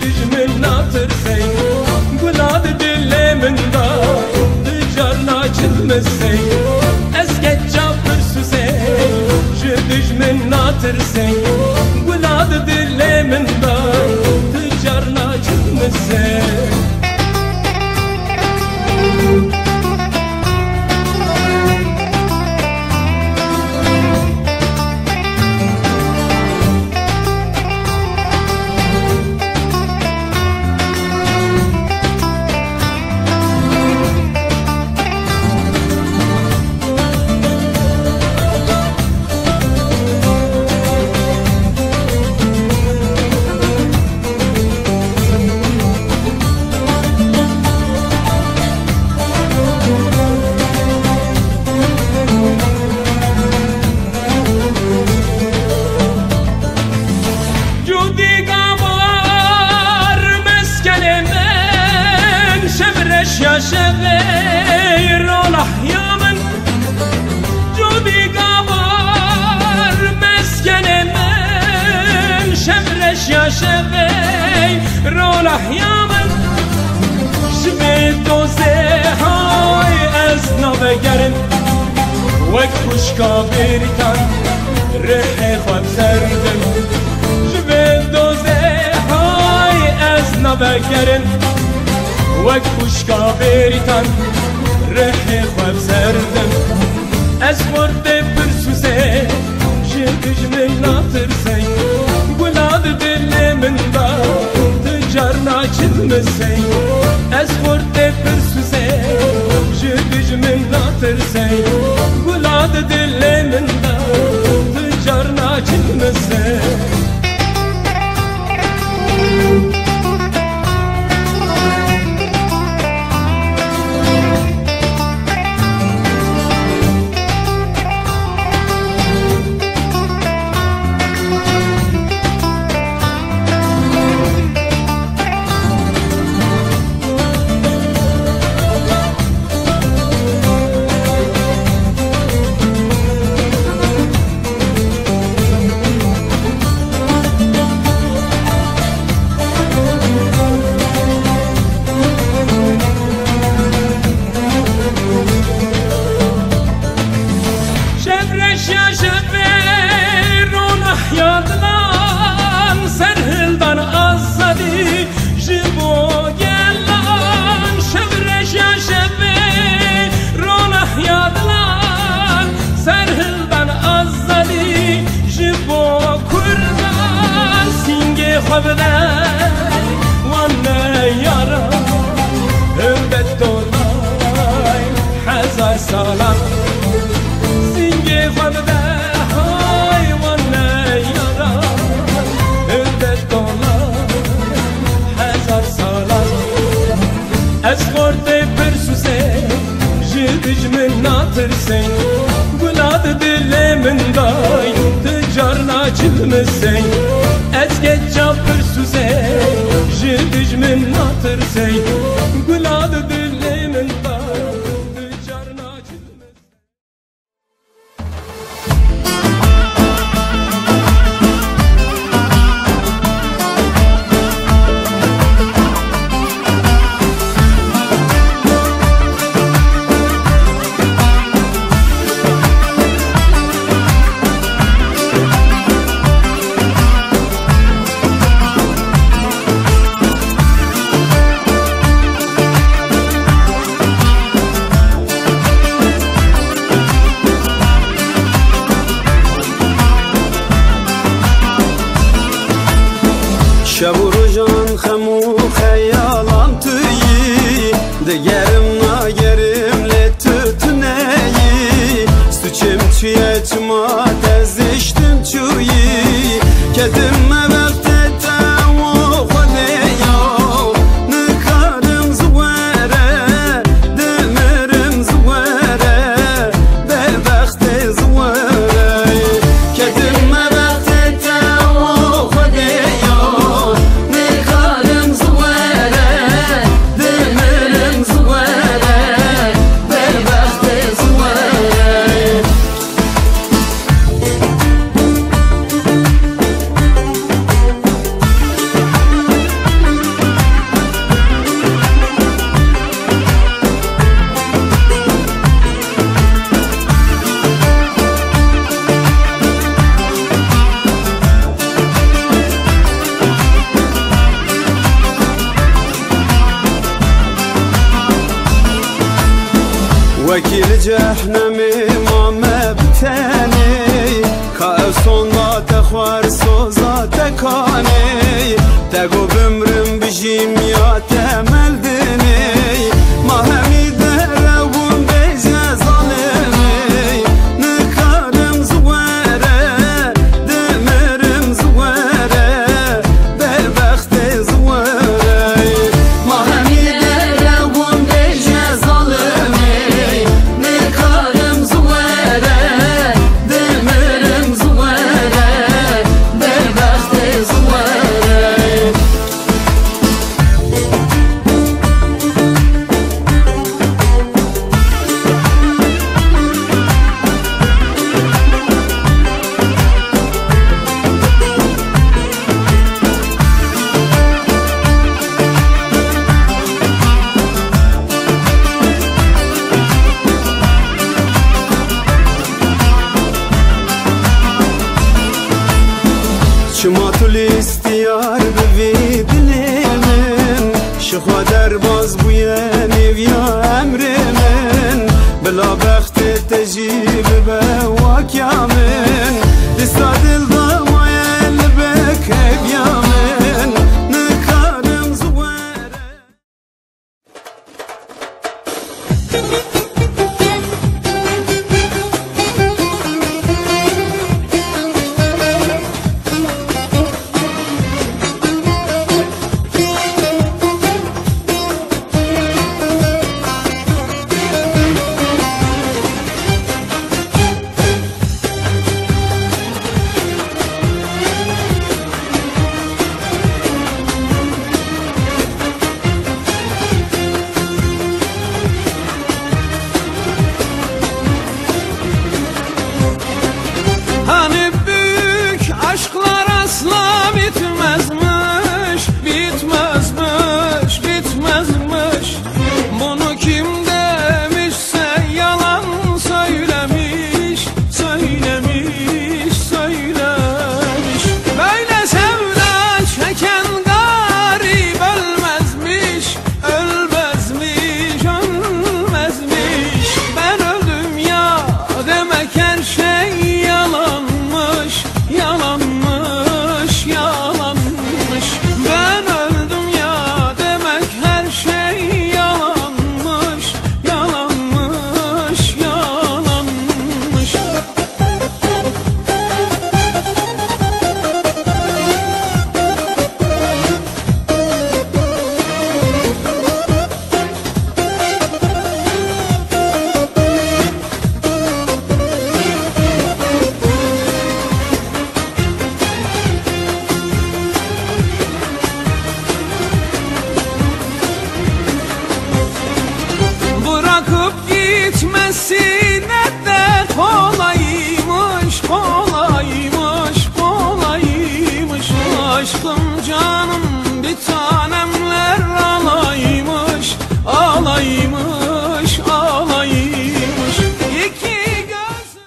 من ناطر سي قلاد دل من دار تجارنا جلم سي اسكت جابر سوسي جدج من ناطر سي قلاد دل من دار تجارنا جلم سي يا شغير الأحيا من جودي قمر مسكن من شمرش يا شغير الأحيا من شبيت دوزي هاي أزنا بقرن وكوش كابيرتان ريحي خواب سردم شبيت دوزي هاي أزنا بقرن وكوش كابيرتان ريحي خواب سردم أزورد برسوزي جدج من ناطر سي ولاد دل من دار تجارنا جلم سي أزورد برسوزي جدج من ناطر سي ولاد دل من دار تجارنا جلم سي وانا يارا هبت دولاي حزار سالان سنجي خبداي وانا يارا هبت دولاي حزار سالان اسخورت برسوسي جدج من ناطر سي ولاد دل من داي تجارنا جلم سي اسكت جابر سوزي جدج من ناطر سي قلاد دل من دار تجارنا جلم وكيل جهنم امام بتاني كأسون لا تخوار سوزا تكاني تقو بمرم بجيم يا تمل دني ما همي درون بيجا ظالمي نكارم زواره دمرم زواره ببخت زواره ما همي درون بيجا ظالمي نكارم زواره دمرم زواره ببخت زواره شما تو لیستیار بوی دلیمن شخوا در باز بویه نیویا امر من بلا بخت تجیب به واکیامن دستا دل دامای لبک بیامن نکارم زواره Hani büyük aşklar asla bitmezmiş, bitmezmiş, bitmezmiş. Bunu kim demişse yalan söylemiş, söylemiş, söylemiş. Böyle sevda çeken garip ölmezmiş, ölmezmiş, ölmezmiş. Ben öldüm ya demek her şey yalanmış, yalanmış, yalanmış. Ben öldüm ya demek her şey yalanmış, yalanmış, yalanmış. Bırakıp gitmesi ne de kolaymış, kolaymış, kolaymış. Aşkım canım bir tanemler alaymış, alaymış, alaymış. İki gözüm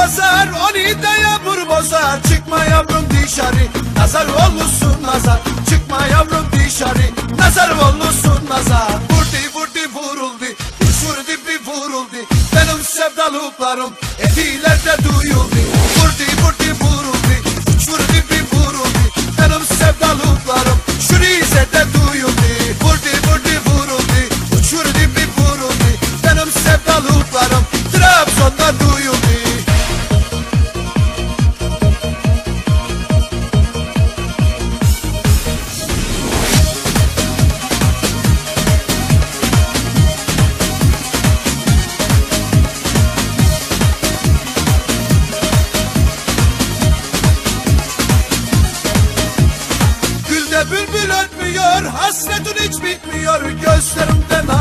basar, onu da yağmur bozar. Çıkma yavrum dışarı, nazar olmuşsun nazar. Çıkma yavrum dışarı, nazar olmuşsun nazar. Vuruldu, uçurdu bir vuruldu. Benim sevdalıklarım etilerde duyuldu. Vuruldu, uçurdu bir vuruldu. Benim sevdalıklarım şu Rize'de duyuldu. Vuruldu, uçurdu bir vuruldu. Benim sevdalıklarım Trabzon'da duyuldu. Bülbül ötmüyor, hasretin hiç bitmiyor. Gözlerimden